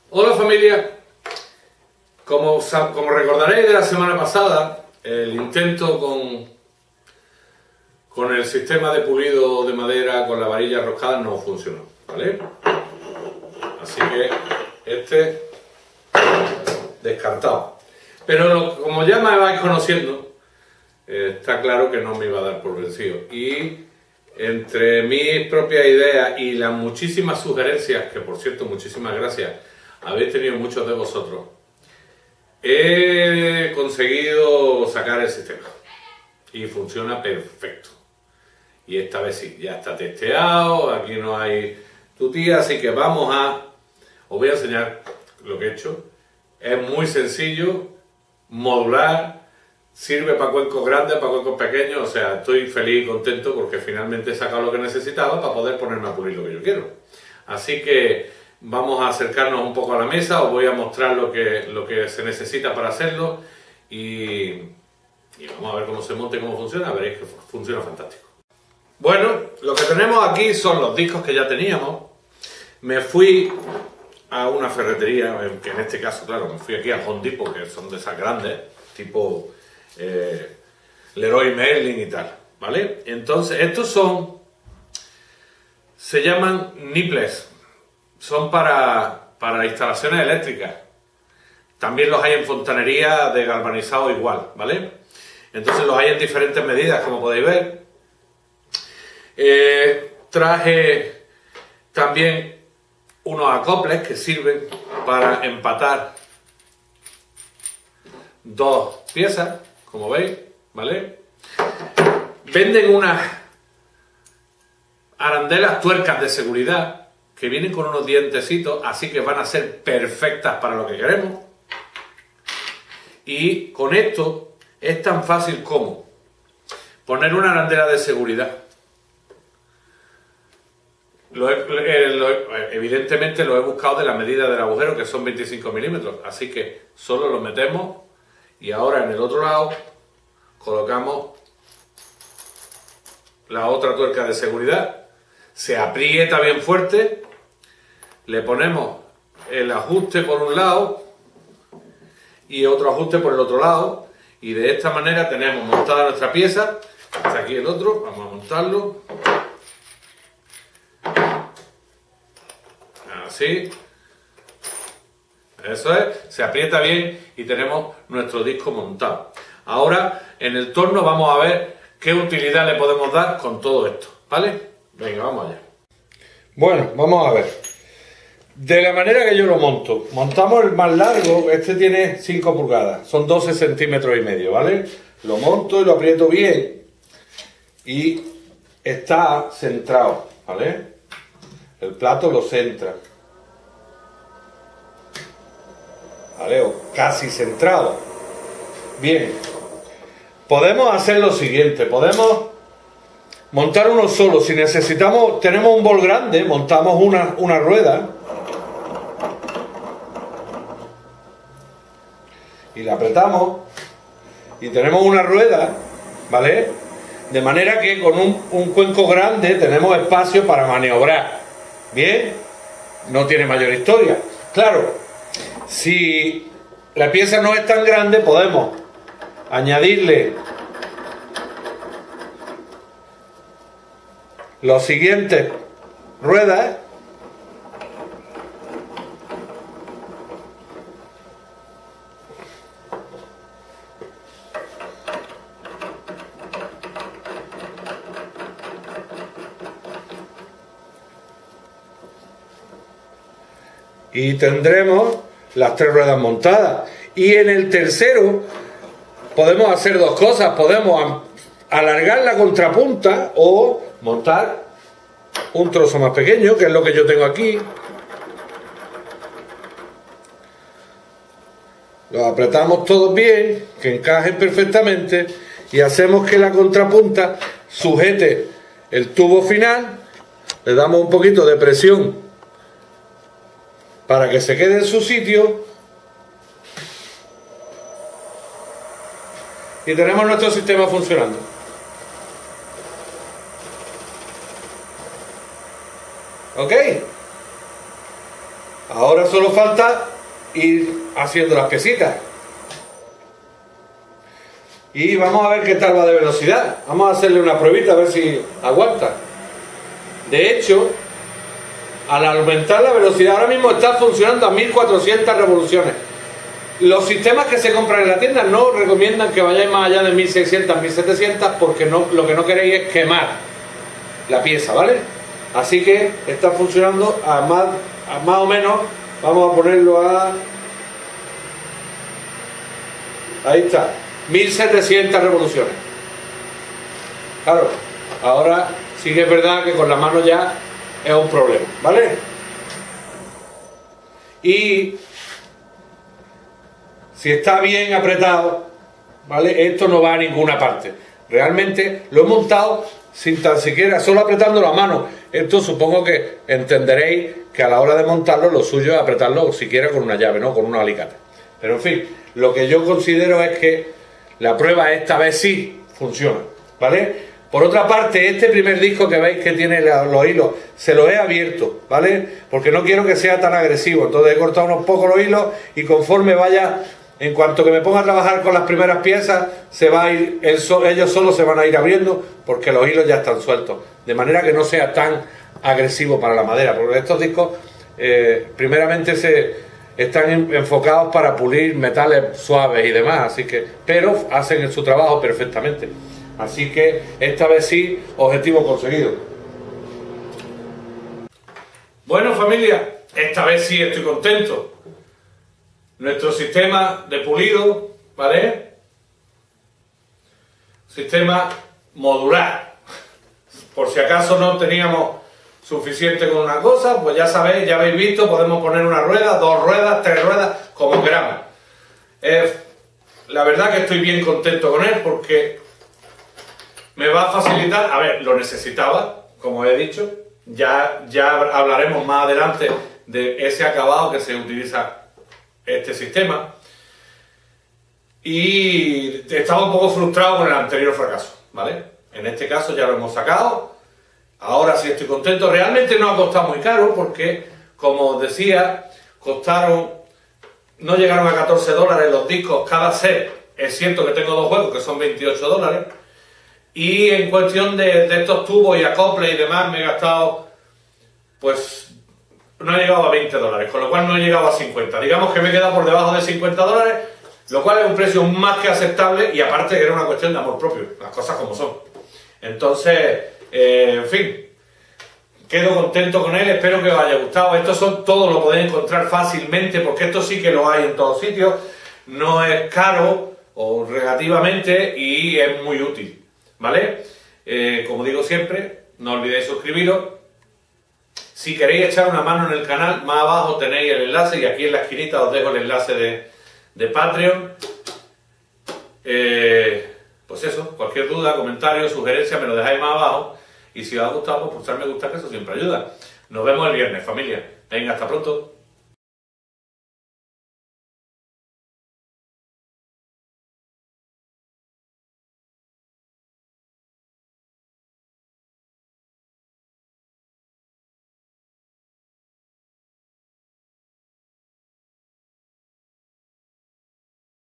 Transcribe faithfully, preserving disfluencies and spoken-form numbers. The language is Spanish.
Hola familia, como, como recordaréis de la semana pasada, el intento con, con el sistema de pulido de madera con la varilla roscada no funcionó, ¿vale? Así que este descartado. Pero lo, como ya me vais conociendo, eh, está claro que no me iba a dar por vencido. Y entre mis propias ideas y las muchísimas sugerencias, que por cierto, muchísimas gracias, habéis tenido muchos de vosotros, he conseguido sacar el sistema y funciona perfecto. Y esta vez sí, ya está testeado, aquí no hay tutía, así que vamos a... Os voy a enseñar lo que he hecho. Es muy sencillo, modular, sirve para cuencos grandes, para cuencos pequeños, o sea, estoy feliz y contento porque finalmente he sacado lo que necesitaba para poder ponerme a pulir lo que yo quiero. Así que vamos a acercarnos un poco a la mesa, os voy a mostrar lo que, lo que se necesita para hacerlo y, y vamos a ver cómo se monta y cómo funciona, veréis que funciona fantástico. Bueno, lo que tenemos aquí son los discos que ya teníamos. Me fui a una ferretería, que en este caso, claro, me fui aquí a Home Depot, que son de esas grandes, tipo eh, Leroy Merlin y tal, ¿vale? Entonces, estos son, se llaman nipples, son para, para instalaciones eléctricas. También los hay en fontanería de galvanizado igual, ¿vale? Entonces los hay en diferentes medidas, como podéis ver. Eh, traje también unos acoples que sirven para empatar dos piezas, como veis, ¿vale? Venden unas arandelas tuercas de seguridad que vienen con unos dientecitos, así que van a ser perfectas para lo que queremos. Y con esto es tan fácil como poner una arandela de seguridad. Lo he, lo he, evidentemente lo he buscado de la medida del agujero, que son veinticinco milímetros, así que solo lo metemos y ahora en el otro lado colocamos la otra tuerca de seguridad, se aprieta bien fuerte, le ponemos el ajuste por un lado y otro ajuste por el otro lado y de esta manera tenemos montada nuestra pieza. Hasta aquí el otro, vamos a montarlo. Así, eso es, se aprieta bien y tenemos nuestro disco montado. Ahora en el torno vamos a ver qué utilidad le podemos dar con todo esto, ¿vale? Venga, vamos allá. Bueno, vamos a ver. De la manera que yo lo monto, montamos el más largo, este tiene cinco pulgadas, son doce centímetros y medio, ¿vale? Lo monto y lo aprieto bien y está centrado, ¿vale? El plato lo centra. ¿Vale? O casi centrado. Bien, podemos hacer lo siguiente, podemos montar uno solo. Si necesitamos, tenemos un bol grande, montamos una, una rueda y la apretamos y tenemos una rueda, ¿vale? De manera que con un, un cuenco grande tenemos espacio para maniobrar. Bien, no tiene mayor historia. Claro, si la pieza no es tan grande, podemos añadirle los siguientes ruedas. Y tendremos las tres ruedas montadas. Y en el tercero podemos hacer dos cosas. Podemos alargar la contrapunta o montar un trozo más pequeño, que es lo que yo tengo aquí. Lo apretamos todos bien, que encajen perfectamente y hacemos que la contrapunta sujete el tubo final. Le damos un poquito de presión para que se quede en su sitio y tenemos nuestro sistema funcionando. ¿Ok? Ahora solo falta ir haciendo las piecitas. Y vamos a ver qué tal va de velocidad. Vamos a hacerle una pruebita a ver si aguanta. De hecho, al aumentar la velocidad, ahora mismo está funcionando a mil cuatrocientas revoluciones. Los sistemas que se compran en la tienda no recomiendan que vayáis más allá de mil seiscientas, mil setecientas, porque no, lo que no queréis es quemar la pieza, ¿vale? Así que está funcionando a más, a más o menos. Vamos a ponerlo a... ahí está, mil setecientas revoluciones. Claro, ahora sí que es verdad que con la mano ya es un problema, ¿vale? Y si está bien apretado, ¿vale? Esto no va a ninguna parte. Realmente lo he montado sin tan siquiera, solo apretando la mano. Esto supongo que entenderéis que a la hora de montarlo lo suyo es apretarlo siquiera con una llave, no con un alicate. Pero en fin, lo que yo considero es que la prueba esta vez sí funciona, ¿vale? Por otra parte, este primer disco que veis que tiene los hilos, se los he abierto, ¿vale? Porque no quiero que sea tan agresivo. Entonces he cortado unos pocos los hilos y conforme vaya, en cuanto que me ponga a trabajar con las primeras piezas, se va a ir, ellos solos se van a ir abriendo porque los hilos ya están sueltos. De manera que no sea tan agresivo para la madera, porque estos discos eh, primeramente se están enfocados para pulir metales suaves y demás, así que, pero hacen su trabajo perfectamente. Así que esta vez sí, objetivo conseguido. Bueno, familia, esta vez sí estoy contento. Nuestro sistema de pulido, ¿vale? Sistema modular. Por si acaso no teníamos suficiente con una cosa, pues ya sabéis, ya habéis visto, podemos poner una rueda, dos ruedas, tres ruedas, como queramos. Eh, la verdad que estoy bien contento con él porque me va a facilitar, a ver, lo necesitaba, como he dicho, ya, ya hablaremos más adelante de ese acabado que se utiliza este sistema, y estaba un poco frustrado con el anterior fracaso, ¿vale? En este caso ya lo hemos sacado, ahora sí estoy contento. Realmente no ha costado muy caro porque, como os decía, costaron, no llegaron a catorce dólares los discos cada set. Es cierto que tengo dos juegos que son veintiocho dólares, y en cuestión de, de estos tubos y acoples y demás me he gastado, pues no he llegado a veinte dólares, con lo cual no he llegado a cincuenta. Digamos que me he quedado por debajo de cincuenta dólares, lo cual es un precio más que aceptable, y aparte que era una cuestión de amor propio, las cosas como son. Entonces, eh, en fin, quedo contento con él, espero que os haya gustado. Estos son todos, lo podéis encontrar fácilmente, porque esto sí que lo hay en todos sitios, no es caro o relativamente, y es muy útil, ¿vale? Eh, como digo siempre, no olvidéis suscribiros. Si queréis echar una mano en el canal, más abajo tenéis el enlace, y aquí en la esquinita os dejo el enlace de, de Patreon. Eh, pues eso, cualquier duda, comentario, sugerencia, me lo dejáis más abajo. Y si os ha gustado, pues pulsar me gusta, que eso siempre ayuda. Nos vemos el viernes, familia. Venga, hasta pronto.